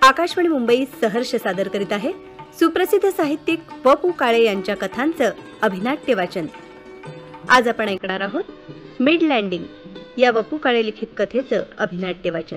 आकाशवाणी मुंबई सहर्ष सादर करीत आहे सुप्रसिद्ध साहित्यिक व.पु. काळे यांच्या कथांचं अभिनाट्य वाचन. आज आपण ऐकणार आहोत मिड लँडिंग या व.पु. काळे लिखित कथेचं अभिनाट्य वाचन.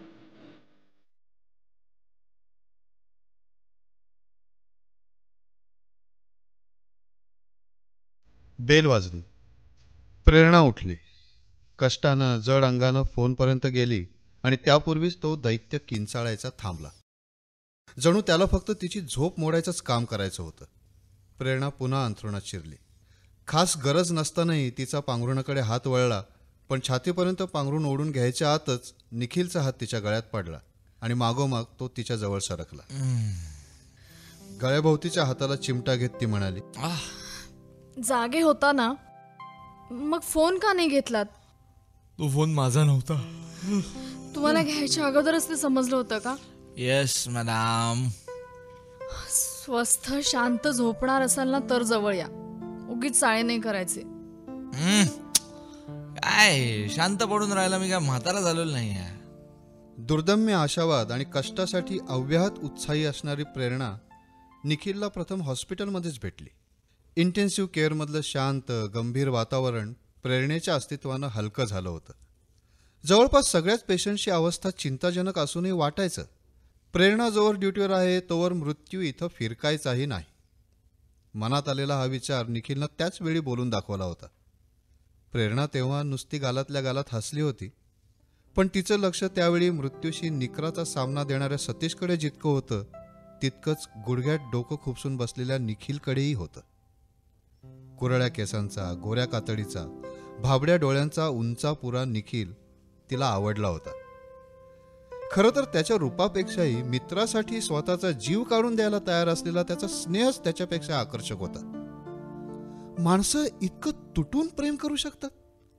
बेल वाजली. प्रेरणा उठली. कष्टानं जड अंगानं फोनपर्यंत गेली आणि त्यापूर्वीच तो दैत्य किंचाळायचा थांबला. जणू त्याला फक्त तिची झोप मोडायचंच काम करायचं होतं. प्रेरणा पुन्हा अंथरुणात शिरली. खास गरज नसतानाही तिचा पांघरुणाकडे हात वळला, पण छातीपर्यंत पांघरुण ओढून घ्यायच्या आतच निखिलचा हात तिच्या गळ्यात पडला आणि मागोमाग तो तिच्या जवळ सरकला. गळ्याभोवतीच्या हाताला चिमटा घेत ती म्हणाली, जागे होता ना, मग फोन का नाही घेतलात? तो फोन माझा नव्हता. तुम्हाला घ्यायच्या अगोदरच ते समजलं होतं का? Yes madam. स्वस्थ शांत झोपणार असाल ना तर जवळ या, उगीच चाळे नाही करायचे. काय शांत पडून राहिला, मी काय म्हातारा झालेलो नाही. दुर्दम्य आशावाद आणि कष्टासाठी अव्याहत उत्साही असणारी प्रेरणा निखिलला प्रथम हॉस्पिटलमध्येच भेटली. इंटेन्सिव्ह केअरमधलं शांत गंभीर वातावरण प्रेरणेच्या अस्तित्वानं हलकं झालं होतं. जवळपास सगळ्याच पेशंटची अवस्था चिंताजनक असूनही वाटायचं प्रेरणा जोवर ड्युटीवर आहे तोवर मृत्यू इथं फिरकायचाही नाही. मनात आलेला हा विचार निखिलनं त्याच वेळी बोलून दाखवला होता. प्रेरणा तेव्हा नुसती गालातल्या गालात हसली होती, पण तिचं लक्ष त्यावेळी मृत्यूशी निकराचा सामना देणाऱ्या सतीशकडे जितकं होतं तितकंच गुडघ्यात डोकं खुपसून बसलेल्या निखिलकडेही होतं. कुरळ्या केसांचा, गोऱ्या कातडीचा, भाबड्या डोळ्यांचा उंचापुरा निखिल तिला आवडला होता. खरं तर त्याच्या रूपापेक्षाही मित्रासाठी स्वतःचा जीव काढून द्यायला तयार असलेला त्याचा स्नेहच त्याच्यापेक्षा आकर्षक होता. माणसं इतकं तुटून प्रेम करू शकतात.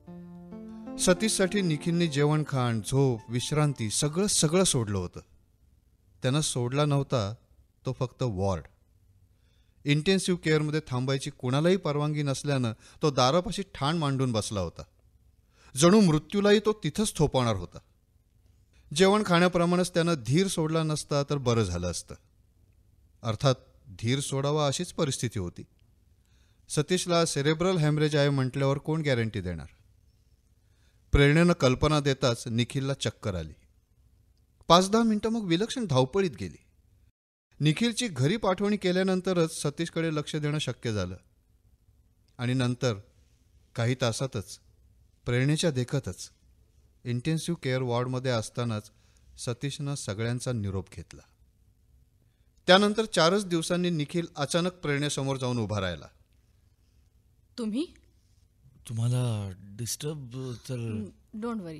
सतीशसाठी निखिलने जेवण खाण, झोप, विश्रांती सगळं सोडलं होतं. त्यानं सोडला नव्हता तो फक्त वॉर्ड. इंटेन्सिव्ह केअरमध्ये थांबायची कुणालाही परवानगी नसल्यानं तो दारापाशी ठाण मांडून बसला होता. जणू मृत्यूलाही तो तिथंच थोपवणार होता. जेवण खाण्याप्रमाणेच त्यानं धीर सोडला नसता तर बरं झालं असतं. अर्थात धीर सोडावा अशीच परिस्थिती होती. सतीशला सेरेब्रल हॅमरेज आहे म्हटल्यावर कोण गॅरंटी देणार? प्रेरणेनं कल्पना देताच निखिलला चक्कर आली. 5-10 मिनिटं मग विलक्षण धावपळीत गेली. निखिलची घरी पाठवणी केल्यानंतरच सतीशकडे लक्ष देणं शक्य झालं. आणि नंतर काही तासातच प्रेरणेच्या देखतच इंटेन्सिव्ह केअर वॉर्डमध्ये असतानाच सतीशनं सगळ्यांचा निरोप घेतला. त्यानंतर 4च दिवसांनी निखिल अचानक प्रेरणेसमोर जाऊन उभा राहिला. तुम्ही? तुम्हाला डिस्टर्ब तर? Don't worry.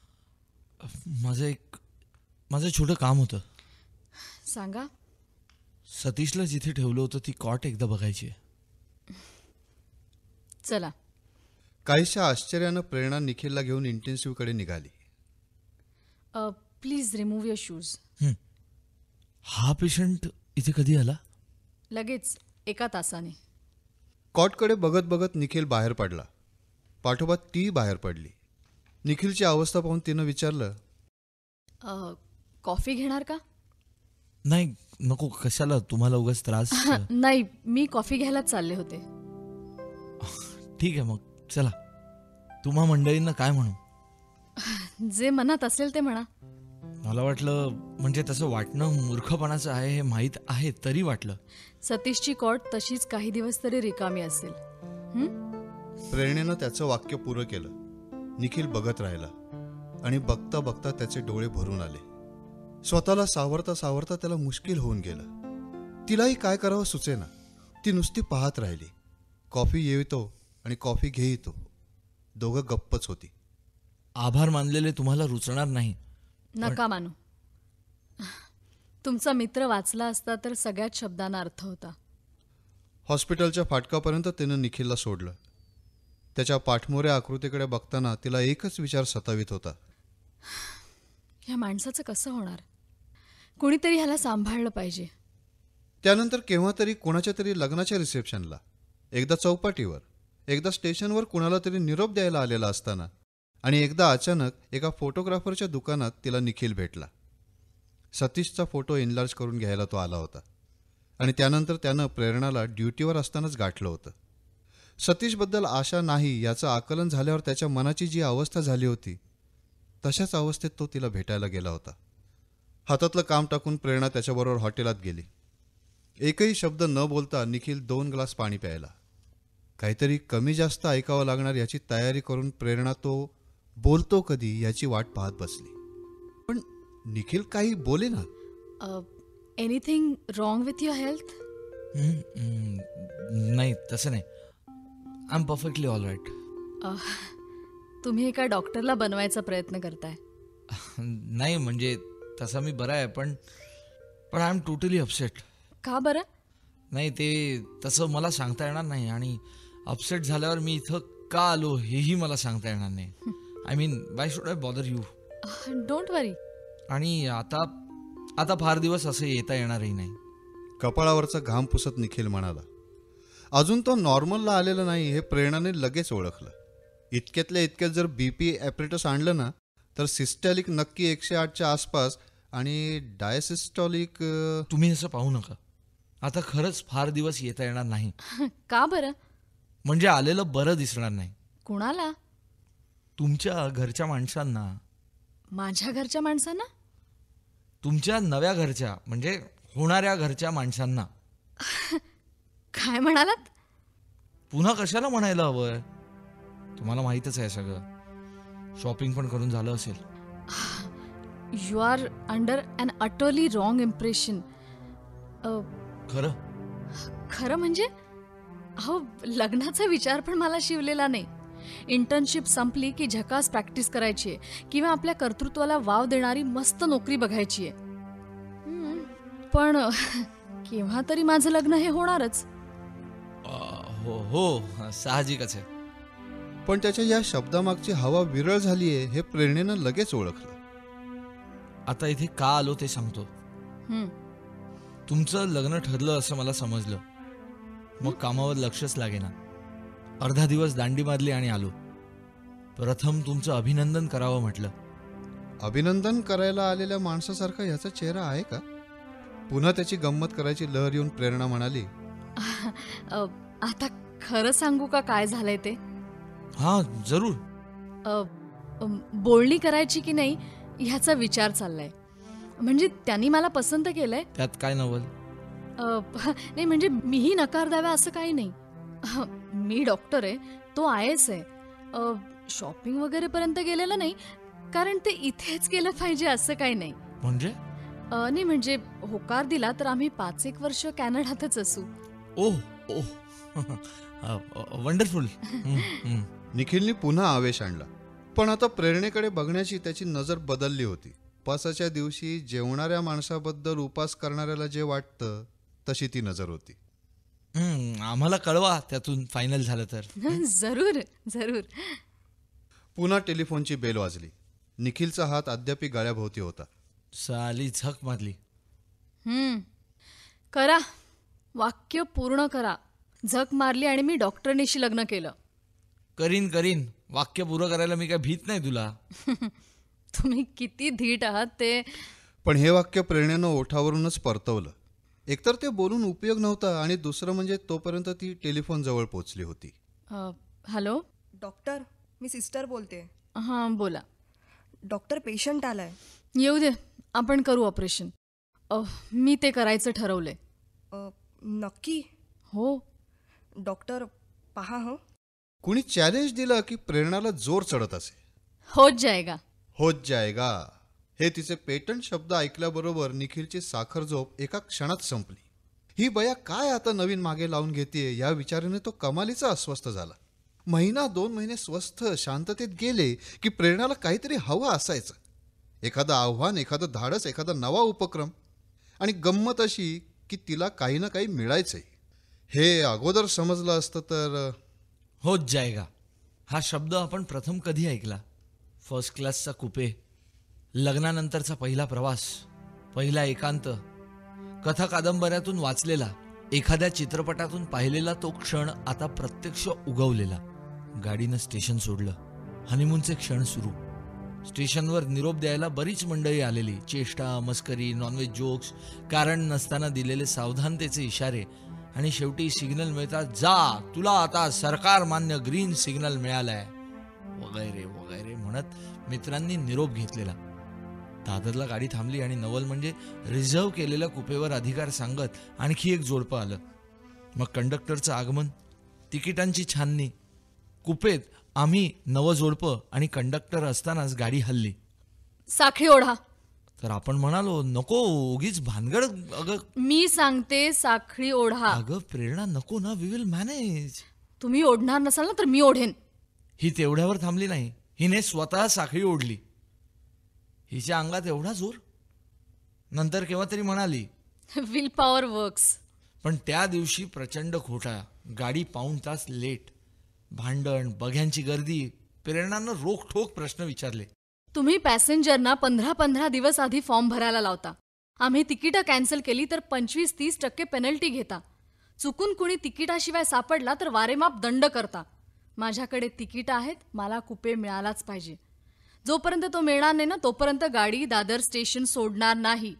माझं छोटं काम होतं. सांगा. सतीशला जिथे ठेवलं होतं ती कॉट एकदा बघायची आहे. चला. काहीशा आश्चर्यानं प्रेरणा निखिलला घेऊन इंटेन्सिव्हकडे निघाली. Please remove your shoes. हा पेशंट इथे कधी आला? लगेच 1 तासाने. कॉटकडे बघत बघत निखिल बाहेर पडला. पाठोपाठ ती बाहेर पडली. निखिलची अवस्था पाहून तिनं विचारलं, कॉफी घेणार का? नाही नको. कशाला, तुम्हाला उगाच त्रास. नाही, मी कॉफी घ्यायलाच चालले होते. ठीक आहे मग चला. तुम्हा मंडळींना काय म्हणू? जे मनात असेल ते म्हणा. मला वाटलं, म्हणजे तसं वाटणं मूर्खपणाचं आहे हे माहीत आहे तरी वाटलं. सतीशची कॉट तशीच काही दिवस तरी रिकामी असेल. प्रेरणेनं त्याचं वाक्य पुरं केलं. निखिल बघत राहिला आणि बघता बघता त्याचे डोळे भरून आले. स्वतःला सावरता सावरता त्याला मुश्किल होऊन गेलं. तिलाही काय करावं सुचेना. ती नुसती पाहत राहिली. कॉफी येतो आणि कॉफी घेतो. दोघं गप्पच होती. आभार मानलेले तुम्हाला रुचणार नाही. नका मानू. तुमचा मित्र वाचला असता तर सगळ्याच शब्दांना अर्थ होता. हॉस्पिटलच्या फाटकापर्यंत तिनं निखिलला सोडलं. त्याच्या पाठमोऱ्या आकृतीकडे बघताना तिला एकच विचार सतावित होता. ह्या माणसाचं कसं होणार? कुणीतरी ह्याला सांभाळलं पाहिजे. त्यानंतर केव्हा तरी कोणाच्या तरी लग्नाच्या रिसेप्शनला, एकदा चौपाटीवर, एकदा स्टेशनवर कुणाला तरी निरोप द्यायला आलेला असताना आणि एकदा अचानक एका फोटोग्राफरच्या दुकानात तिला निखिल भेटला. सतीशचा फोटो इनलार्ज करून घ्यायला तो आला होता आणि त्यानंतर त्यानं प्रेरणाला ड्युटीवर असतानाच गाठलं होतं. सतीशबद्दल आशा नाही याचं आकलन झाल्यावर त्याच्या मनाची जी अवस्था झाली होती तशाच अवस्थेत तो तिला भेटायला गेला होता. हातातलं काम टाकून प्रेरणा त्याच्याबरोबर हॉटेलात गेली. एकही शब्द न बोलता निखिल 2 ग्लास पाणी प्यायला. काहीतरी कमी जास्त ऐकावं लागणार याची तयारी करून प्रेरणा तो बोलतो कधी याची वाट पाहत बसली. पण निखिल काही बोले ना. Anything wrong with your health? नाही तसं नाही. I am perfectly all right. तुम्ही एका डॉक्टरला बनवायचा प्रयत्न करताय. नाही म्हणजे तसा मी बरा आहे पण पण आय एम टोटली अपसेट. का बरं? नाही ते तसं मला सांगता येणार नाही आणि अपसेट झाल्यावर मी इथं का आलो हेही मला सांगता येणार नाही. I mean why should I bother you? Don't worry. आणि आता फार दिवस असं येता येणारही नाही. कपाळावरचा घाम पुसत निखिल म्हणाला. अजून तो नॉर्मलला आलेला नाही हे प्रेरणाने लगेच ओळखलं. इतक्यातल्या इतक्यात जर बीपी ॲपरेटस आणलं ना तर सिस्टॅलिक नक्की 108च्या आसपास आणि डायसिस्टॉलिक. तुम्ही असं पाहू नका. आता खरंच फार दिवस येता येणार नाही. का बरं? म्हणजे आलेलं बरं दिसणार नाही. कुणाला? तुमच्या घरच्या माणसांना. माझ्या घरच्या माणसांना? तुमच्या नव्या घरच्या म्हणजे होणाऱ्या घरच्या माणसांना. काय म्हणालात? पुन्हा कशाला म्हणायला हवंय? तुम्हाला माहीतच आहे सगळं. शॉपिंग पण करून झालं असेल. You are under an utterly wrong impression. खरं? खरं म्हणजे अहो लग्नाचा विचार पण मला शिवलेला नाही. इंटर्नशिप संपली की झकास प्रॅक्टिस करायची आहे किंवा आपल्या कर्तृत्वाला वाव देणारी मस्त नोकरी बघायची आहे. पण केव्हा तरी माझं लग्न हे होणारच. हो साहजिकच आहे. पण त्याच्या या शब्दामागची हवा विरळ झालीये हे प्रेरणेनं लगेच ओळखलं. आता इथे का आलो ते सांगतो. तुमचं लग्न ठरलं असं मला समजलं. मग कामावर लक्षच लागेना. अर्धा दिवस दांडी मारली आणि आलो. प्रथम तुमचं अभिनंदन करावं म्हटलं. अभिनंदन करायला आलेल्या माणसासारखा ह्याचा चेहरा आहे का? पुन्हा त्याची गंमत करायची लहर येऊन प्रेरणा म्हणाली. आता खरं सांगू का काय झालंय ते? हा जरूर. बोलणी करायची की नाही ह्याचा विचार चाललाय. म्हणजे त्यांनी मला पसंत केलंय. त्यात काय नवल? नाही म्हणजे मीही नकार द्यावा असं काही नाही. मी डॉक्टर आहे, तो IAS आहे. शॉपिंग वगैरे पर्यंत गेलेलं नाही कारण ते इथेच केलं पाहिजे असं काही नाही. म्हणजे? नाही म्हणजे होकार दिला तर आम्ही 5-1 वर्ष कॅनडातच असू. ओह वंडरफुल. निखिलने पुन्हा आवेश आणला. पण आता प्रेरणेकडे बघण्याची त्याची नजर बदलली होती. उपासाच्या दिवशी जेवणाऱ्या माणसाबद्दल उपास करणाऱ्याला जे वाटतं तशी ती नजर होती. आम्हाला कळवा त्यातून फायनल झालं तर. जरूर जरूर. पुन्हा टेलिफोनची बेल वाजली. निखिलचा हात अद्याप गळ्याभोवती होता. साली झक मारली. करा, वाक्य पूर्ण करा. झक मारली आणि मी डॉक्टरनीशी लग्न केलं. करीन वाक्य पुरं करायला मी काय भीत नाही तुला. तुम्ही किती धीट आहात ते. पण हे वाक्य प्रेरणेनं ओठावरूनच परतवलं. एकतर ते बोलून उपयोग नव्हता आणि दुसरं म्हणजे तोपर्यंत ती टेलिफोन जवळ पोचली होती. हॅलो डॉक्टर, मी सिस्टर बोलते. हां बोला. डॉक्टर, पेशंट आलाय. येऊ दे, आपण करू ऑपरेशन. मी ते करायचं ठरवलंय. नक्की? हो. डॉक्टर पहा. कुणी चॅलेंज दिलं की प्रेरणाला जोर चढत असे. होत जाएगा हे तिचे पेटंट शब्द ऐकल्याबरोबर निखिलची साखर झोप एका क्षणात संपली. ही बया काय आता नवीन मागे लावून घेतेय या विचाराने तो कमालीचा अस्वस्थ झाला. 1-2 महिने स्वस्थ शांततेत गेले की प्रेरणाला काहीतरी हवं असायचं. एखादं आव्हान, एखादं धाडस, एखादा नवा उपक्रम. आणि गंमत अशी की तिला काही ना काही मिळायचंय. हे अगोदर समजलं असतं तर. होत जाएगा हा शब्द आपण प्रथम कधी ऐकला? फर्स्ट क्लासचा कुपे, लग्नानंतरचा पहिला प्रवास, पहिला एकांत, कथा कादंबऱ्यातून वाचलेला, एखाद्या चित्रपटातून पाहिलेला तो क्षण आता प्रत्यक्ष उगवलेला. गाडीनं स्टेशन सोडलं, हनीमूनचे क्षण सुरू. स्टेशनवर निरोप द्यायला बरीच मंडळी आलेली. चेष्टा, मस्करी, नॉनव्हेज जोक्स, कारण नसताना दिलेले सावधानतेचे इशारे आणि शेवटी सिग्नल मिळतात, जा, तुला आता सरकार मान्य ग्रीन सिग्नल मिळालाय, वगैरे वगैरे म्हणत मित्रांनी निरोप घेतलेला. दादरला गाडी थांबली आणि नवल म्हणजे रिझर्व केलेल्या कुपेवर अधिकार सांगत आणखी एक जोडपं आलं. मग कंडक्टरचं आगमन, तिकिटांची छाननी. कुपेत आम्ही नवजोडपं आणि कंडक्टर असतानाच गाडी हल्ली. साखळी ओढा. तर आपण म्हणालो, नको उगीच भानगड. अगं मी सांगते साखळी ओढा. अगं प्रेरणा, नको ना, वी विल मॅनेज. तुम्ही ओढणार नसाल ना तर मी ओढेन. ही तेवढ्यावर थांबली नाही, हिने स्वतः साखळी ओढली. हिच्या अंगात एवढा जोर. नंतर केव्हा तरी म्हणाली, विल पॉवर वर्क्स. पण त्या दिवशी प्रचंड खोटा. गाडी पाऊण तास लेट, भांडण, बघ्यांची गर्दी. प्रेरणानं रोखठोक प्रश्न विचारले. तुम्ही पॅसेंजरना 15 दिवस आधी फॉर्म भरायला लावता. आम्ही तिकीटं कॅन्सल केली तर 25-30% पेनल्टी घेता. चुकून कुणी तिकिटाशिवाय सापडला तर वारेमाप दंड करता. माझ्याकडे तिकीट आहेत, मला कुपे मिळालाच पाहिजे. जोपर्यंत तो मिळणार नाही ना तोपर्यंत गाडी दादर स्टेशन सोडणार नाही.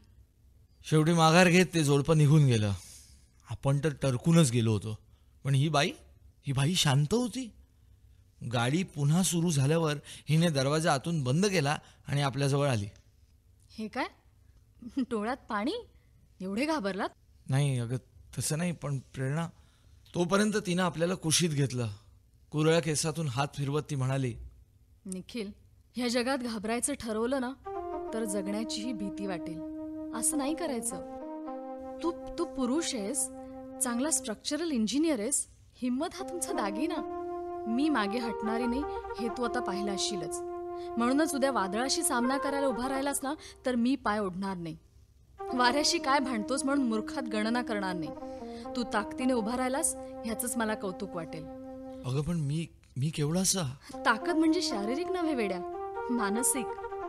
शेवटी माघार घेत ते जोडपं निघून गेलं. आपण तर टरकूनच गेलो होतो. पण ही बाई शांत होती. गाडी पुन्हा सुरू झाल्यावर हिने दरवाजा आतून बंद केला आणि आपल्याजवळ आली. हे काय, डोळ्यात पाणी? एवढे घाबरलात? नाही अगं तसं नाही, पण प्रेरणा. तोपर्यंत तिनं आपल्याला कुशीत घेतलं. कुरळ्या केसातून हात फिरवत ती म्हणाली, निखिल, ह्या जगात घाबरायचं ठरवलं ना तर जगण्याचीही भीती वाटेल. असं नाही करायचं. तू पुरुष आहेस, चांगला स्ट्रक्चरल इंजिनियर आहेस, हिम्मत हा तुमचा दागिना. मी मागे हटणारी नाही हे तू आता पाहिलं असशीलच. म्हणूनच उद्या वादळाशी सामना करायला उभा राहिलास ना तर मी पाय ओढणार नाही. वाऱ्याशी काय भांडतोस म्हणून मूर्खात गणना करणार नाही. तू ताकदीने उभा राहिलास ह्याचंच मला कौतुक वाटेल. अगं पण मी केवढासा. ताकद म्हणजे शारीरिक नव्हे वेड्या, मानसिक.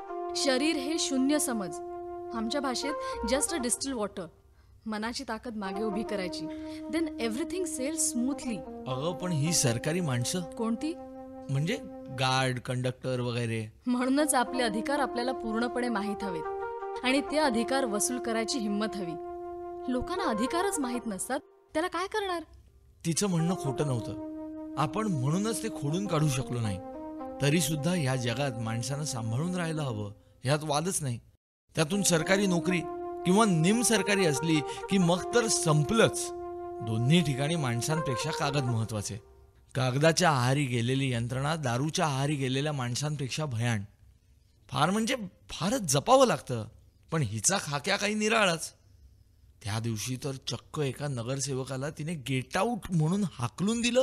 शरीर हे शून्य समज. आमच्या भाषेत जस्ट अ डिस्टिल वॉटर. मनाची ताकद मागे उभी करायची. Then everything sail smoothly. अगं पण ही सरकारी माणसं. कोणती? म्हणजे गार्ड, कंडक्टर वगैरे. म्हणूनच आपले अधिकार आपल्याला पूर्णपणे माहीत हवेत आणि ते अधिकार वसूल करायची हिंमत हवी. लोकांना अधिकारच माहीत नसतात, त्याला काय करणार? तिचं म्हणणं खोटं नव्हतं. आपण म्हणूनच ते खोडून काढू शकलो नाही. तरी सुद्धा ह्या जगात माणसानं सांभाळून राहायला हवं, ह्यात वादच नाही. त्यातून सरकारी नोकरी किंवा निम सरकारी असली की मग तर संपलंच. दोन्ही ठिकाणी माणसांपेक्षा कागद महत्वाचे. कागदाच्या आहारी गेलेली यंत्रणा दारूच्या आहारी गेलेल्या माणसांपेक्षा भयाण. फार म्हणजे फारच जपावं लागतं. पण हिचा खाक्या काही निराळाच. त्या दिवशी तर चक्क एका नगरसेवकाला तिने गेट आऊट म्हणून हाकलून दिलं.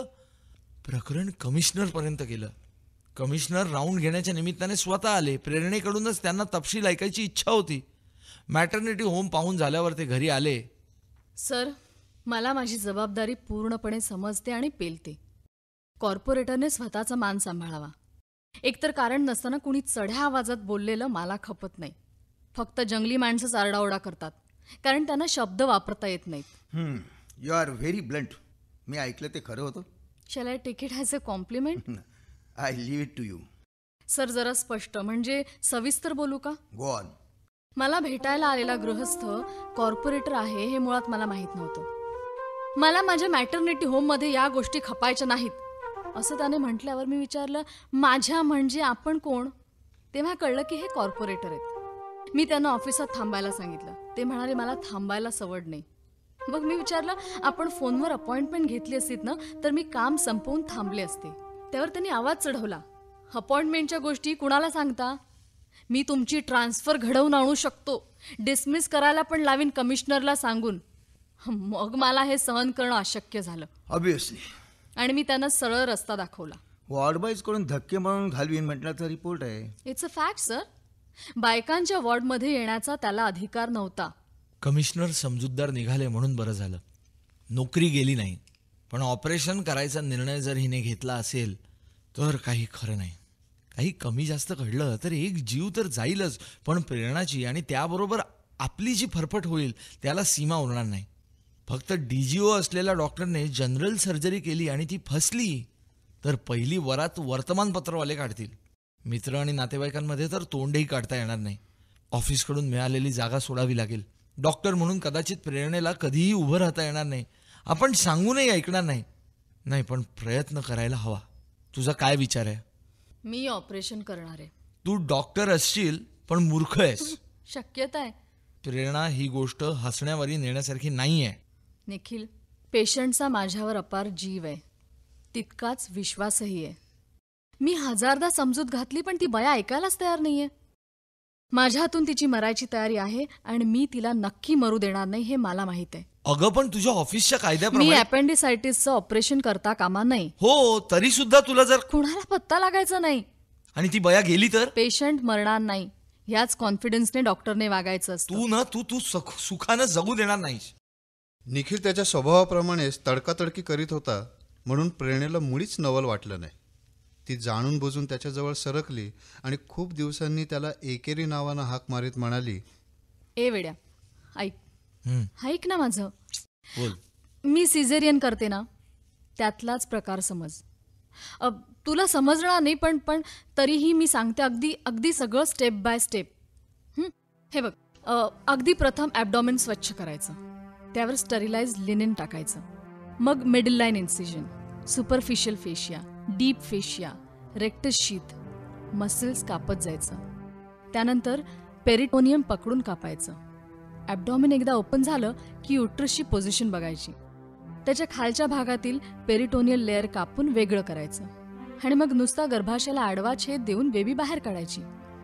प्रकरण कमिशनर पर्यंत गेलं. कमिशनर राऊंड घेण्याच्या निमित्ताने स्वतः आले. प्रेरणेकडूनच त्यांना तपशील ऐकायची इच्छा होती. मॅटर्निटी होम पाहून झाल्यावर ते घरी आले. सर, मला माझी जबाबदारी पूर्णपणे समजते आणि पेलते. कॉर्पोरेटरने स्वतःचा मान सांभाळावा. एकतर कारण नसताना कुणी चढ्या आवाजात बोललेलं मला खपत नाही. फक्त जंगली माणसंच आरडाओरडा करतात कारण त्यांना शब्द वापरता येत नाहीत. You are very blunt. मी ऐकलं ते खरं होतं. Shall I take it as a compliment? I leave it to you. Sir, जरा स्पष्ट म्हणजे सविस्तर बोलू का? Go on. मला भेटायला आलेला गृहस्थ कॉर्पोरेटर आहे हे मुळात मला माहीत नव्हतं. मला माझ्या मॅटर्निटी होममध्ये या गोष्टी खपायच्या नाहीत असं त्याने म्हटल्यावर मी विचारलं, माझ्या म्हणजे आपण कोण? तेव्हा कळलं की हे कॉर्पोरेटर आहेत. मी त्यांना ऑफिसात थांबायला सांगितलं. ते म्हणाले, मला थांबायला सवड नाही. मग मी विचारलं, आपण फोनवर अपॉइंटमेंट घेतली असतीत ना तर मी काम संपवून थांबले असते. त्यावर त्यांनी आवाज चढवला, अपॉइंटमेंटच्या गोष्टी कुणाला सांगता? मी तुमची ट्रान्सफर घडवून आणू शकतो. डिसमिस करायला पण लावीन कमिशनरला सांगून. मग मला हे सहन करणं अशक्य झालं. ऑब्विसली. आणि मी त्यांना सरळ रस्ता दाखवला. वॉर्डबाईज कडून धक्के मारून घालवीन म्हटल्याचा रिपोर्ट आहे. It's a fact sir. बायकांच्या वॉर्डमध्ये येण्याचा त्याला अधिकार नव्हता. कमिशनर समजूतदार निघाले म्हणून बरं झालं. नोकरी गेली नाही. पण ऑपरेशन करायचा निर्णय जर हिने घेतला असेल तर काही खरं नाही. काही कमी जास्त घडलं तर एक जीव तर जाईलच, पण प्रेरणाची आणि त्याबरोबर आपली जी फरफट होईल त्याला सीमा उरणार नाही. फक्त DGO असलेल्या डॉक्टरने जनरल सर्जरी केली आणि ती फसली तर पहिली वरात वर्तमानपत्रवाले काढतील. मित्र आणि नातेवाईकांमध्ये तर तोंडही काढता येणार नाही. ऑफिसकडून मिळालेली जागा सोडावी लागेल. डॉक्टर म्हणून कदाचित प्रेरणेला कधीही उभं राहता येणार नाही. आपण सांगूनही ऐकणार नाही. नाही, पण प्रयत्न करायला हवा. तुझा काय विचार आहे? मी ऑपरेशन करणार आहे. तू डॉक्टर असशील पण मूर्ख आहेस. शक्यता आहे. प्रेरणा ही गोष्ट हसण्यावरी नेण्यासारखी नाही आहे. निखिल, पेशंटचा माझ्यावर अपार जीव आहे, तितकाच विश्वासही आहे. मी हजारदा समजूत घातली पण ती बया ऐकायलाच तयार नाहीये. माझ्या हातून तिची मरायची तयारी आहे आणि मी तिला नक्की मरू देणार नाही हे मला माहित आहे. अगं पण तुझ्या ऑफिसच्या मी कायद्याप्रमाणे अपेंडिसायटिसचं ऑपरेशन करता कामा नाही. हो, तरी सुद्धा तुला जर कुणाला पत्ता लागायचा नाही. आणि ती बया गेली तर पेशंट मरणार नाही याच कॉन्फिडन्सने डॉक्टरने वागायचं असतं. तू सुखानं जगू देणार नाहीस. निखिल त्याच्या स्वभावाप्रमाणेच तडकातडकी करीत होता म्हणून प्रेरणेला मुळीच नवल वाटलं नाही. ती जाणून बुजून त्याच्याजवळ सरकली आणि खूप दिवसांनी त्याला एकेरी नावानं हाक मारीत म्हणाली, ए वेड्या, ऐक ऐक ना माझं. बोल. मी सिझेरियन करते ना, त्यातलाच प्रकार समज. तुला समजणार नाही पण तरीही मी सांगते अगदी अगदी सगळं स्टेप बाय स्टेप. हे बघ, अगदी प्रथम ॲब्डॉमिन स्वच्छ करायचं, त्यावर स्टरिलाइज लिनेन टाकायचं, मग middle line incision, superficial fascia, deep fascia, rectus sheath, muscles कापत जायचं. त्यानंतर पेरिटोनियम पकडून कापायचं. ॲब्डॉमिन एकदा ओपन झालं की युट्रसची पोझिशन बघायची. त्याच्या खालच्या भागातील पेरिटोनियल लेअर कापून वेगळं करायचं आणि मग नुसता गर्भाशयाला आडवा छेद देऊन बेबी बाहेर काढायची.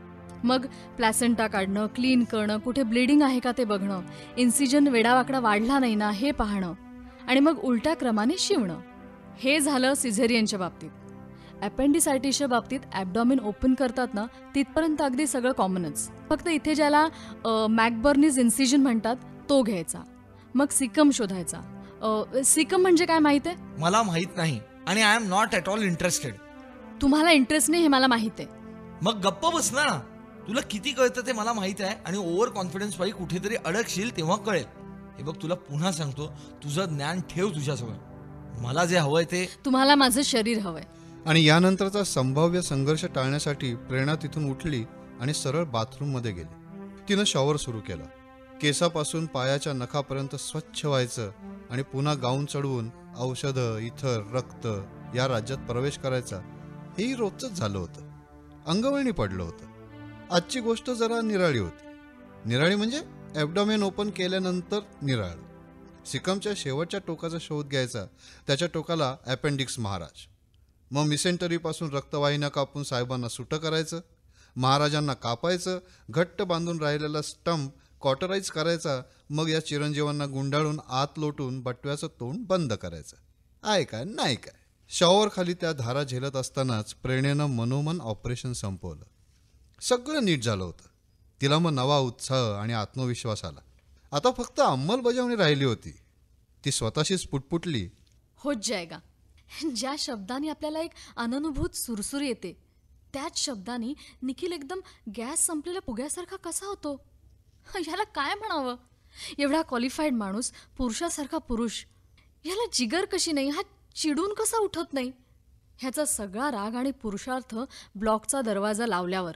मग प्लॅसेंटा काढणं, क्लीन करणं, कुठे ब्लिडिंग आहे का ते बघणं, इन्सिजन वेडावाकडा वाढला नाही ना हे पाहणं आणि मग उलट्या क्रमाने शिवणं. हे झालं सिझेरियनच्या बाबतीत. अपेंडिसायटिसच्या बाबतीत ॲब्डॉमिन ओपन करतात ना, तिथपर्यंत अगदी सगळं कॉमनच. फक्त इथे ज्याला मॅकबर्नीज इन्सिजन म्हणतात तो घ्यायचा. मग सिकम शोधायचा. सिकम म्हणजे काय माहित आहे? मला माहित नाही आणि I am not at all interested. तुम्हाला इंटरेस्ट नाही हे मला माहित आहे. मग गप्प बस ना. तुला किती कळतं ते मला माहित आहे आणि ओव्हर कॉन्फिडन्स पायी कुठेतरी अडकशील तेव्हा कळेल. हे बघ, तुला पुन्हा सांगतो, तुझं ज्ञान ठेव तुझ्यासमोर. मला जे हवंय ते. तुम्हाला माझं शरीर हवंय. आणि यानंतरचा संभाव्य संघर्ष टाळण्यासाठी प्रेरणा तिथून उठली आणि सरळ बाथरूममध्ये गेली. तिनं शॉवर सुरू केला. केसापासून पायाच्या नखापर्यंत स्वच्छ व्हायचं आणि पुन्हा गाऊन चढवून औषधं, इथर, रक्त या राज्यात प्रवेश करायचा. हेही रोजच झालं होतं. अंगवळणी पडलं होतं. आजची गोष्ट जरा निराळी होती. निराळी म्हणजे ॲब्डॉमेन ओपन केल्यानंतर निराळ. सिकमच्या शेवटच्या टोकाचा शोध घ्यायचा. त्याच्या टोकाला अपेंडिक्स महाराज. मग मिसेंटरीपासून रक्तवाहिन्या कापून साहेबांना सुटं करायचं. महाराजांना कापायचं. घट्ट बांधून राहिलेला स्टंप कॉटराईज करायचा. मग या चिरंजीवांना गुंडाळून आत लोटून बटव्याचं तोंड बंद करायचं. आहे काय नाही काय. शॉवर खाली त्या धारा झेलत असतानाच प्रेरणेनं मनोमन ऑपरेशन संपवलं. सगळं नीट झालं होतं. तिला मग नवा उत्साह आणि आत्मविश्वास आला. आता फक्त अंमलबजावणी राहिली होती. ती स्वतःशीच पुटपुटली, होत जाएगा. ज्या शब्दांनी आपल्याला एक अननुभूत सुरसुर येते, त्याच शब्दांनी निखिल एकदम गॅस संपलेल्या फुग्यासारखा कसा होतो. याला काय म्हणावं. एवढा क्वालिफाईड माणूस, पुरुषासारखा पुरुष, याला जिगर कशी नाही, हा चिडून कसा उठत नाही. ह्याचा सगळा राग आणि पुरुषार्थ ब्लॉकचा दरवाजा लावल्यावर.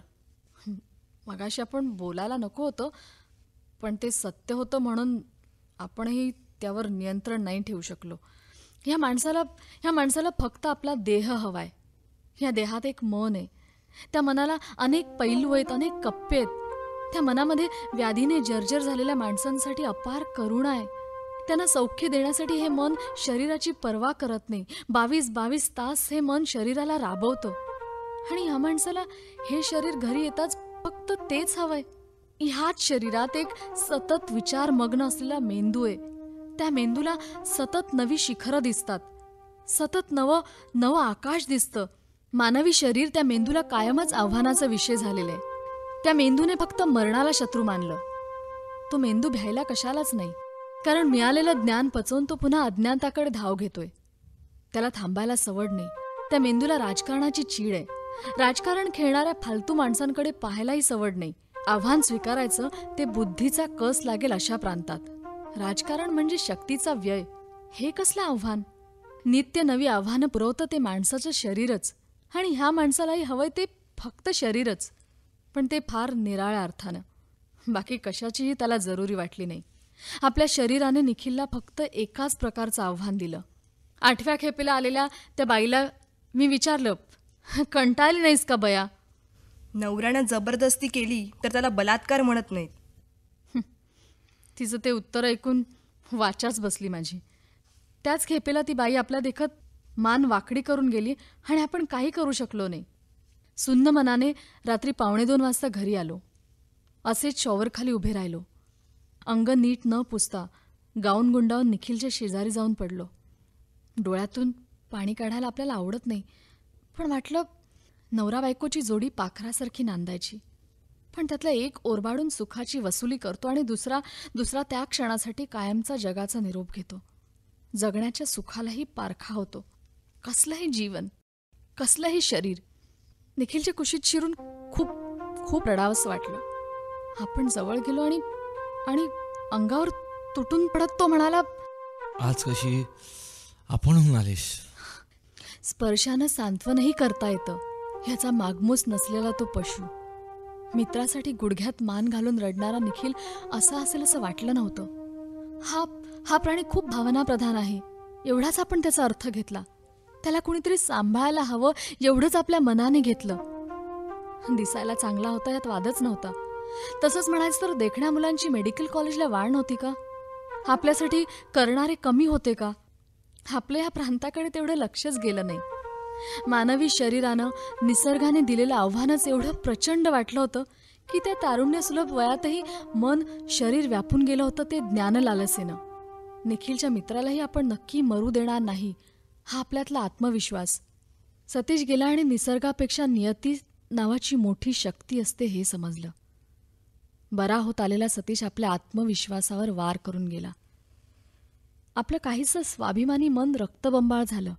मगाशी आपण बोलायला नको होतं, पण ते सत्य होतं म्हणून आपणही त्यावर नियंत्रण नाही ठेवू शकलो. ह्या माणसाला फक्त आपला देह हवाय. ह्या देहात एक मन आहे. त्या मनाला अनेक पैलू आहेत, अनेक कप्पे आहेत. त्या मनामध्ये व्याधीने जर्जर झालेल्या माणसांसाठी अपार करुणा आहे. त्यांना सौख्य देण्यासाठी हे मन शरीराची पर्वा करत नाही. 22 तास हे मन शरीराला राबवतं. आणि ह्या माणसाला हे शरीर घरी येताच फक्त तेच हवंय. ह्याच शरीरात एक सतत विचारमग्न असलेला मेंदू आहे. त्या मेंदूला सतत नवी शिखरं दिसतात. सतत नवं आकाश दिसतं. मानवी शरीर त्या मेंदूला कायमच आव्हानाचा विषय झालेला आहे. त्या मेंदूने फक्त मरणाला शत्रू मानलं. तो मेंदू भ्यायला कशालाच नाही, कारण मिळालेलं ज्ञान पचवून तो पुन्हा अज्ञाताकडे धाव घेतोय. त्याला थांबायला सवड नाही. त्या मेंदूला राजकारणाची चीड आहे. राजकारण खेळणाऱ्या फालतू माणसांकडे पाहायलाही सवड नाही. आव्हान स्वीकारायचं ते बुद्धीचा कस लागेल अशा प्रांतात. राजकारण म्हणजे शक्तीचा व्यय. हे कसलं आव्हान. नित्य नवी आव्हानं पुरवतं ते माणसाचं शरीरच. आणि ह्या माणसालाही हवंय ते फक्त शरीरच, पण ते फार निराळ्या अर्थानं. बाकी कशाचीही त्याला जरुरी वाटली नाही. आपल्या शरीराने निखिलला फक्त एकाच प्रकारचं आव्हान दिलं. 8व्या खेपेला आलेल्या त्या बाईला मी विचारलं, कंटाळली नाहीस का बया? नवऱ्यानं जबरदस्ती केली तर त्याला बलात्कार म्हणत नाहीत. तिचं ते उत्तर ऐकून वाचाच बसली माझी. त्याच खेपेला ती बाई आपल्या देखत मान वाकडी करून गेली आणि आपण काही करू शकलो नाही. सुन्न मनाने रात्री 1:45 वाजता घरी आलो. असेच शॉवरखाली उभे राहिलो. अंग नीट न पुसता गाऊन गुंडावून निखिलच्या शेजारी जाऊन पडलो. डोळ्यातून पाणी काढायला आपल्याला आवडत नाही, पण वाटलं नवरा बायकोची जोडी पाखरासारखी नांदायची. पण त्यातला एक ओरबाडून सुखाची वसुली करतो आणि दुसरा त्या क्षणासाठी कायमचा जगाचा निरोप घेतो. जगण्याच्या सुखालाही पारखा होतो. कसलंही जीवन, कसलंही शरीर. निखिलच्या कुशीत शिरून खूप खूप रडावंसं वाटलं. आपण जवळ गेलो आणि अंगावर तुटून पडत तो म्हणाला, आज कशी आपणहून आलीस? स्पर्शानं सांत्वनही करता येतं ह्याचा मागमूस नसलेला तो पशु. मित्रासाठी गुडघ्यात मान घालून रडणारा निखिल असा असेल असं वाटलं नव्हतं. हा प्राणी खूप भावनाप्रधान आहे एवढाच आपण त्याचा अर्थ घेतला. त्याला कुणीतरी सांभाळायला हवं एवढंच आपल्या मनाने घेतलं. दिसायला चांगला होता यात वादच नव्हता. तसंच म्हणायचं तर देखण्या मुलांची मेडिकल कॉलेजला वाढ नव्हती का? आपल्यासाठी करणारे कमी होते का? आपल्या या प्रांताकडे तेवढं लक्षच गेलं नाही. मानवी शरीरानं निसर्गाने दिलेलं आव्हानच एवढं प्रचंड वाटलं होतं की त्या तारुण्यसुलभ वयातही मन शरीर व्यापून गेलं होतं ते ज्ञानलालसेनं. निखिलच्या मित्रालाही आपण नक्की मरू देणार नाही हा आपल्यातला आत्मविश्वास. सतीश गेला आणि निसर्गापेक्षा नियती नावाची मोठी शक्ती असते हे समजलं. बरा होत आलेला सतीश आपल्या आत्मविश्वासावर वार करून गेला. आपलं काहीसं स्वाभिमानी मन रक्तबंबाळ झालं.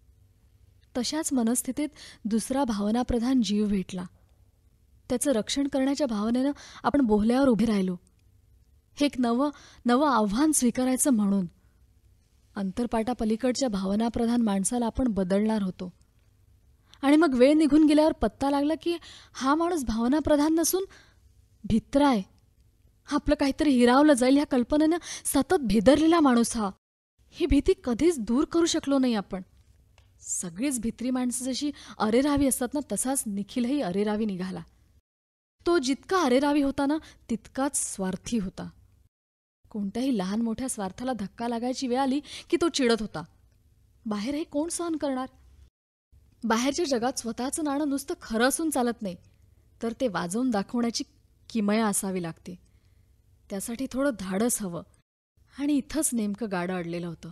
तशाच मनस्थितीत दुसरा भावनाप्रधान जीव भेटला. त्याचं रक्षण करण्याच्या भावनेनं आपण बोहल्यावर उभे राहिलो. एक नवं आव्हान स्वीकारायचं म्हणून. अंतरपाटापलीकडच्या भावनाप्रधान माणसाला आपण बदलणार होतो. आणि मग वेळ निघून गेल्यावर पत्ता लागला की हा माणूस भावनाप्रधान नसून भित्रा आहे. आपलं काहीतरी हिरावलं जाईल ह्या कल्पनेनं सतत भेदरलेला माणूस हा. ही भीती कधीच दूर करू शकलो नाही आपण. सगळीच भित्री माणसं जशी अरेरावी असतात ना, तसाच निखिलही अरेरावी निघाला. तो जितका अरेरावी होता ना तितकाच स्वार्थी होता. कोणत्याही लहान मोठ्या स्वार्थाला धक्का लागायची वेळ आली की तो चिडत होता. बाहेरही कोण सहन करणार? बाहेरच्या जगात स्वतःचं नाणं नुसतं खरं असून चालत नाही, तर ते वाजवून दाखवण्याची किमया असावी लागते. त्यासाठी थोडं धाडस हवं. आणि इथंच नेमकं गाडं अडलेलं होतं.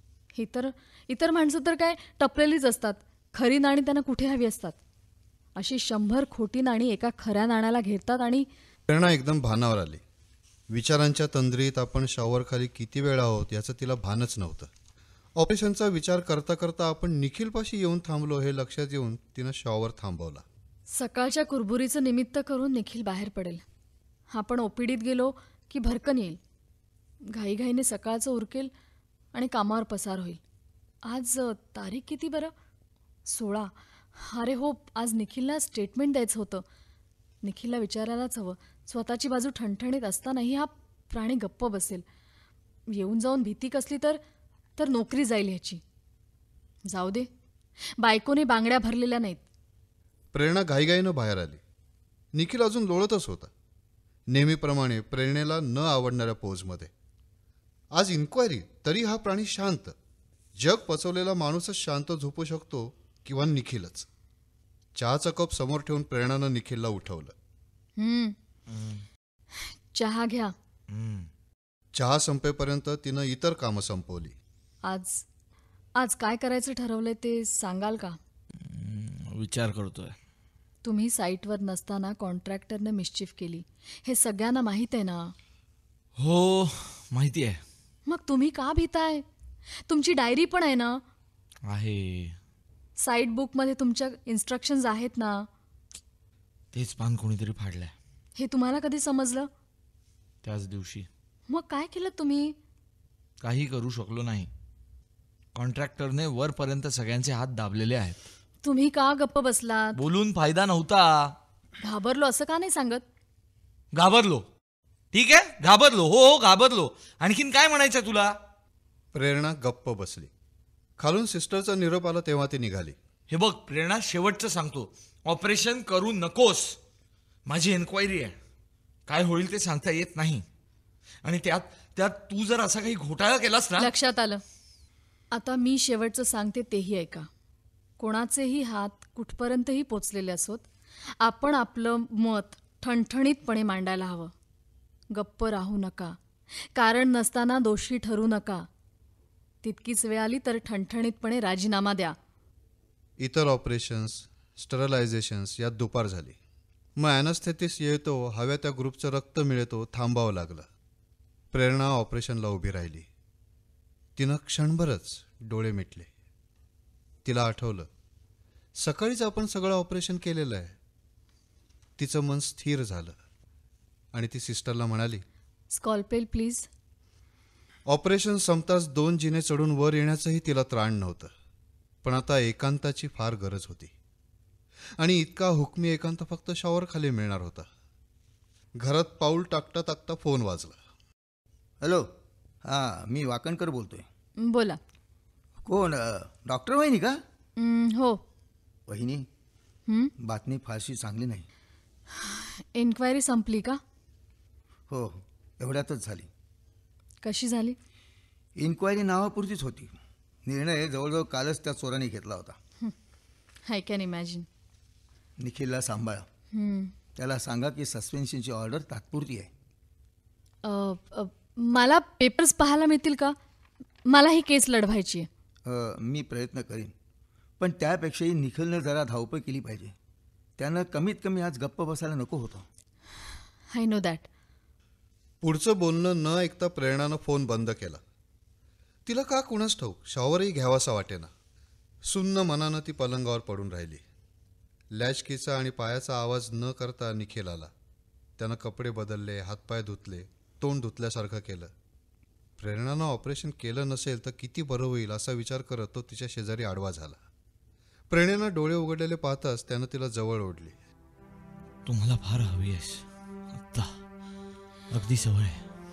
इतर माणसं तर काय टपलेलीच असतात. खरी नाणी त्यांना कुठे हवी असतात. अशी 100 खोटी नाणी एका खऱ्या नाण्याला घेतात आणि प्रेरणा एकदम भानावर आली. विचारांच्या तंद्रीत आपण शॉवरखाली किती वेळ आहोत याचं तिला भानच नव्हतं. ऑपरेशनचा विचार करता करता आपण निखिलपाशी येऊन थांबलो हे लक्षात येऊन तिनं शॉवर थांबवला. सकाळच्या कुरबुरीचं निमित्त करून निखिल बाहेर पडेल. आपण ओपीडीत गेलो की भरकन येईल. घाईघाईने सकाळचं उरकेल आणि कामावर पसार होईल. आज तारीख किती बरं? 16. अरे हो, आज निखिलला स्टेटमेंट द्यायचं होतं. निखिलला विचारायलाच हवं. स्वतःची बाजू ठणठणीत असतानाही हा प्राणी गप्प बसेल. येऊन जाऊन भीती कसली तर नोकरी जाईल ह्याची. जाऊ दे, बायकोने बांगड्या भरलेल्या नाहीत. प्रेरणा घाईघाईनं बाहेर आली. निखिल अजून लोळतच होता, नेहमीप्रमाणे प्रेरणेला न आवडणाऱ्या पोजमध्ये. आज इन्क्वायरी, तरी हा प्राणी शांत. जग पचवलेला माणूसच शांत झोपू शकतो किंवा निखिलच. चहाचा कप समोर ठेवून प्रेरणानं निखिलला उठवलं. चहा घ्या. चहा संपेपर्यंत तिनं इतर कामं संपवली. आज काय करायचं ठरवलंय ते सांगाल का? विचार करतोय. तुम्ही साईटवर नसताना कॉन्ट्रॅक्टरने मिस्चिफ केली हे सगळ्यांना माहीत आहे ना? हो, माहिती आहे. मग तुम्ही का भीताय? तुमची डायरी पण आहे ना? आहे. साईट बुकमध्ये तुमच्या इन्स्ट्रक्शन्स आहेत ना? तेच पान कोणीतरी फाडलंय. हे तुम्हाला कधी समजलं? त्याच दिवशी. मग काय केलं तुम्ही? काही करू शकलो नाही. कॉन्ट्रॅक्टरने वरपर्यंत सगळ्यांचे हात दाबलेले आहेत. तुम्ही का गप्प बसलात? बोलून फायदा नव्हता. घाबरलो असं का नाही सांगत? घाबरलो. ठीक आहे, घाबरलो. हो हो, घाबरलो. आणखीन काय म्हणायचं तुला? प्रेरणा गप्प बसली. खालून सिस्टरचा निरोप आला तेव्हा ती निघाली. हे बघ प्रेरणा, शेवटचं सांगतो, ऑपरेशन करू नकोस. माझी एन्क्वायरी आहे, काय होईल ते सांगता येत नाही. आणि त्यात त्यात तू जर असा काही घोटाळा केलास ना. लक्षात आलं. आता मी शेवटचं सांगते तेही ऐका. कोणाचेही हात कुठपर्यंतही पोचलेले असोत, आपण आपलं मत ठणठणीतपणे मांडायला हवं. गप्प राहू नका. कारण नसताना दोषी ठरू नका. तितकीच वेळ आली तर ठणठणीतपणे राजीनामा द्या. इतर ऑपरेशन्स, स्टरलायझेशन्स यात दुपार झाली. मग ॲनास्थेटिस येतो, हव्या त्या ग्रुपचं रक्त मिळतो, थांबावं लागलं. प्रेरणा ऑपरेशनला उभी राहिली. तिनं क्षणभरच डोळे मिटले. तिला आठवलं, सकाळीच आपण सगळं ऑपरेशन केलेलं आहे. तिचं मन स्थिर झालं आणि ती सिस्टरला म्हणाली, स्कॉल्पेल प्लीज. ऑपरेशन संपताच 2 जिने चढून वर येण्याचंही तिला त्राण नव्हतं. पण आता एकांताची फार गरज होती. आणि इतका हुकमी एकांत फक्त शॉवरखाली मिळणार होता. घरात पाऊल टाकता टाकता फोन वाजला. हॅलो, हां मी वाकणकर बोलतोय. बोला. कोण डॉक्टर वहिनी का? हो. वहिनी, हं? बातमी फारशी चांगली नाही. एन्क्वायरी संपली का? हो, एवढ्यातच झाली. कशी झाली? इन्क्वायरी नावापुरतीच होती. निर्णय जवळजवळ कालच त्या चोराने घेतला होता. I can imagine. निखिलला सांभाळा. त्याला सांगा की सस्पेन्शनची ऑर्डर तात्पुरती आहे. मला पेपर्स पाहायला मिळतील का? मला ही केस लढवायची आहे. मी प्रयत्न करीन, पण त्यापेक्षाही निखिलनं जरा धावपळ केली पाहिजे. त्यानं कमीत कमी आज गप्प बसायला नको होतं. I know that. पुढचं बोलणं न ऐकता प्रेरणानं फोन बंद केला. तिला का कुणास ठाऊक शॉवरही घ्यावासा वाटेना. सुन्न मनानं ती पलंगावर पडून राहिली. लॅचकीचा आणि पायाचा आवाज न करता निखिल आला. त्यानं कपडे बदलले, हातपाय धुतले, तोंड धुतल्यासारखं केलं. प्रेरणानं ऑपरेशन केलं नसेल तर किती बरं होईल असा विचार करत तो तिच्या शेजारी आडवा झाला. प्रेरणेनं डोळे उघडलेले पाहताच त्यानं तिला जवळ ओढली. तुम्हाला फार हवी आहेस आत्ता, अगदी सवय.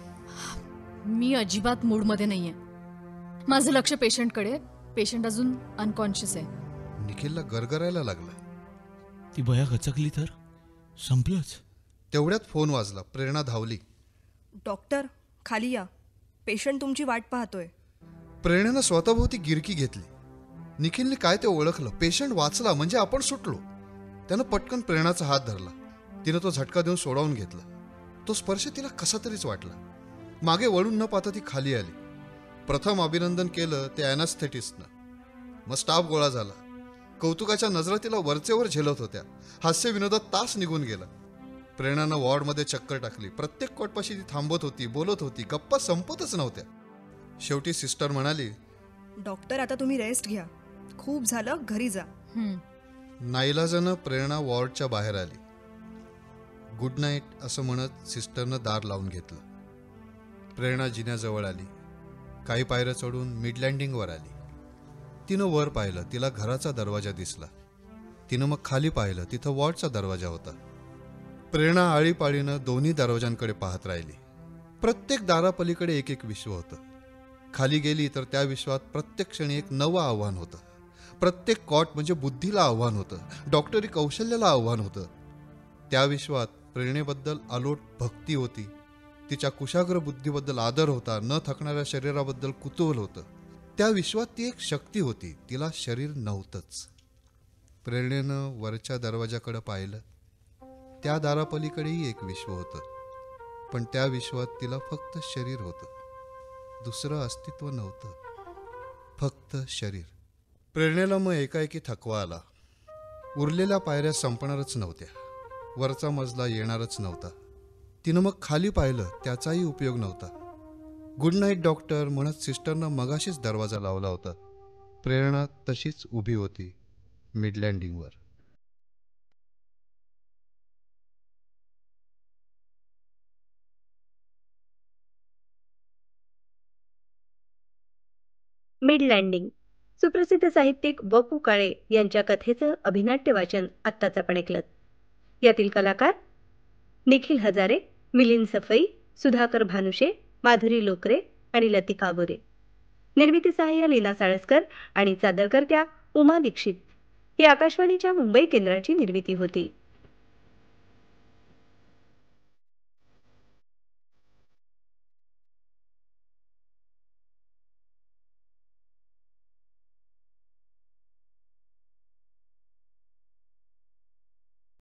मी अजिबात मूडमध्ये नाही आहे. माझं लक्ष पेशंटकडे. पेशंट अजून अनकॉन्शियस आहे. निखिलला गरगरायला लागला. ती बया गचकली तर संपलंच. तेवढ्यात फोन वाजला. प्रेरणा धावली. डॉक्टर, खाली या. पेशंट तुमची वाट पाहतोय. प्रेरणेनं स्वतःभोवती गिरकी घेतली. निखिलने काय ते ओळखलं. पेशंट वाचला म्हणजे आपण सुटलो. त्यानं पटकन प्रेरणाचा हात धरला. तिनं तो झटका देऊन सोडावून घेतला. तो स्पर्श तिला कसा तरीच वाटला. मागे वळून न पाहता ती खाली आली. प्रथम अभिनंदन केलं ते ॲनास्थेटिस्टनं. मग स्टाफ गोळा झाला. कौतुकाच्या नजरा तिला वरचेवर झेलत होत्या. हास्य विनोदात तास निघून गेला. प्रेरणानं वॉर्डमध्ये चक्कर टाकली. प्रत्येक कोटपाशी ती थांबत होती, बोलत होती. गप्पा संपतच नव्हत्या. शेवटी सिस्टर म्हणाली, डॉक्टर आता तुम्ही रेस्ट घ्या. खूप झालं, घरी जा. नाईलाजानं प्रेरणा वॉर्डच्या बाहेर आली. गुड नाईट असं म्हणत सिस्टरनं दार लावून घेतलं. प्रेरणा जिन्याजवळ आली. काही पायऱ्या चढून मिड लँडिंगवर आली. तिनं वर पाहिलं. तिला घराचा दरवाजा दिसला. तिनं मग खाली पाहिलं. तिथं वॉर्डचा दरवाजा होता. प्रेरणा आळीपाळीनं दोन्ही दरवाजांकडे पाहत राहिली. प्रत्येक दारापलीकडे एक एक विश्व होतं. खाली गेली तर त्या विश्वात प्रत्येक क्षणी एक नवं आव्हान होतं. प्रत्येक कॉट म्हणजे बुद्धीला आव्हान होतं. डॉक्टरी कौशल्याला आव्हान होतं. त्या विश्वात प्रेरणेबद्दल अलोट भक्ती होती. तिच्या कुशाग्र बुद्धीबद्दल आदर होता. न थकणाऱ्या शरीराबद्दल कुतूहल होतं. त्या विश्वात ती एक शक्ती होती. तिला शरीर नव्हतंच. प्रेरणेनं वरच्या दरवाजाकडे पाहिलं. त्या दारापलीकडेही एक विश्व होतं. पण त्या विश्वात तिला फक्त शरीर होतं. दुसरं अस्तित्व नव्हतं. फक्त शरीर. प्रेरणेला मग एकाएकी थकवा आला. उरलेल्या पायऱ्या संपणारच नव्हत्या. वरचा मजला येणारच नव्हता. तिनं मग खाली पाहिलं. त्याचाही उपयोग नव्हता. गुड नाईट डॉक्टर म्हणत सिस्टरनं मगाशीच दरवाजा लावला होता. प्रेरणा तशीच उभी होती मिड लँडिंगवर. मिड लँडिंग सुप्रसिद्ध साहित्यिक व.पु. काळे यांच्या कथेचं अभिनाट्य वाचन आत्ताच आपण ऐकलं. यातील कलाकार निखिल हजारे, मिलिंद सफई, सुधाकर भानुशे, माधुरी लोकरे आणि लतिका बोरे. निर्मिती सहाय्य लीना साळसकर आणि सादरकर्त्या उमा दीक्षित. ही आकाशवाणीच्या मुंबई केंद्राची निर्मिती होती.